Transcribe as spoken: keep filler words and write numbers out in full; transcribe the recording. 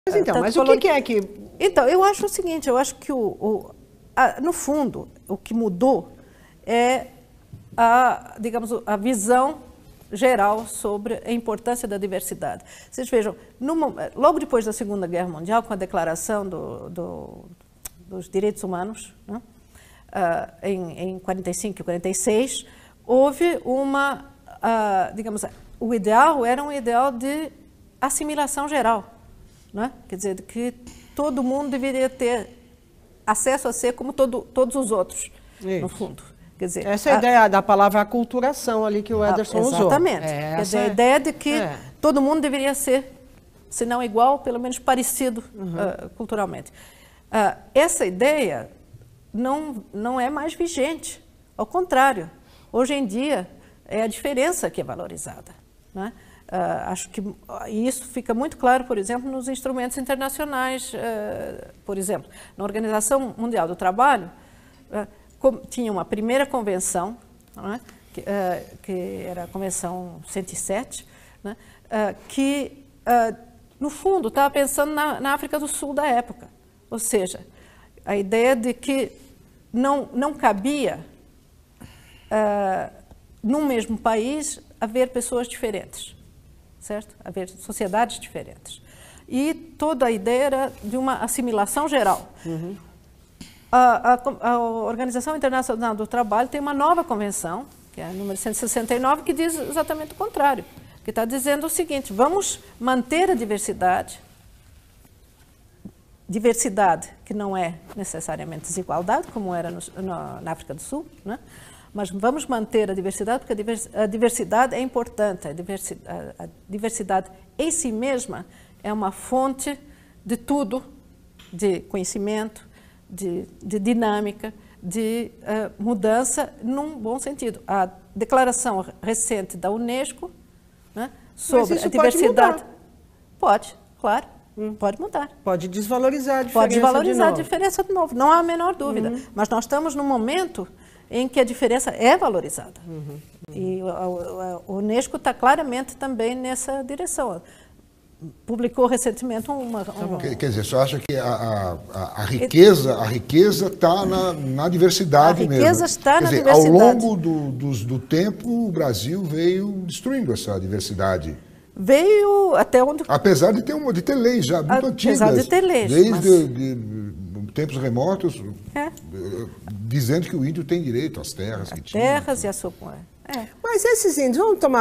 Mas então, mas o que, que é que... Então, eu acho o seguinte, eu acho que, o, o, a, no fundo, o que mudou é a, digamos, a visão geral sobre a importância da diversidade. Vocês vejam, no, logo depois da Segunda Guerra Mundial, com a Declaração do, do, dos Direitos Humanos, né, uh, em, em quarenta e cinco e quarenta e seis, houve uma, uh, digamos, o ideal era um ideal de assimilação geral. Né? Quer dizer, que todo mundo deveria ter acesso a ser como todo, todos os outros, Isso. no fundo. Quer dizer, essa é a, a ideia da palavra aculturação ali que o Ederson a, usou. Exatamente. É, Quer dizer, a ideia de que é. todo mundo deveria ser, se não igual, pelo menos parecido uhum. uh, culturalmente. Uh, essa ideia não, não é mais vigente. Ao contrário, hoje em dia é a diferença que é valorizada. Né? Uh, acho que uh, isso fica muito claro, por exemplo, nos instrumentos internacionais. Uh, por exemplo, na Organização Mundial do Trabalho, uh, com, tinha uma primeira convenção, né, que, uh, que era a Convenção cento e sete, né, uh, que, uh, no fundo, estava pensando na, na África do Sul da época. Ou seja, a ideia de que não, não cabia, uh, num mesmo país, haver pessoas diferentes. Certo? Haver sociedades diferentes. E toda a ideia era de uma assimilação geral. Uhum. A, a, a Organização Internacional do Trabalho tem uma nova convenção, que é a número cento e sessenta e nove, que diz exatamente o contrário, que está dizendo o seguinte: vamos manter a diversidade, diversidade que não é necessariamente desigualdade, como era no, no, na África do Sul, né? Mas vamos manter a diversidade, porque a diversidade é importante. A diversidade, a diversidade em si mesma é uma fonte de tudo, de conhecimento, de, de dinâmica, de uh, mudança, num bom sentido. A declaração recente da Unesco, né, sobre a diversidade... Pode, pode claro, hum. pode mudar. Pode desvalorizar a diferença Pode desvalorizar de a diferença de novo, não há a menor dúvida. Uhum. Mas nós estamos num momento em que a diferença é valorizada. Uhum, uhum. E a, a, a Unesco está claramente também nessa direção. Publicou recentemente uma... uma... Quer, quer dizer, você acha que a, a, a riqueza a riqueza está na, na diversidade mesmo? A riqueza mesmo. está quer na dizer, diversidade. Ao longo do, do, do tempo, o Brasil veio destruindo essa diversidade. Veio até onde... Apesar de ter, uma, de ter leis já muito Apesar antigas. Apesar de ter leis. Desde mas... de, de, tempos remotos, é. dizendo que o índio tem direito às terras As que tinha. terras e a sua... É. Mas esses índios, vamos tomar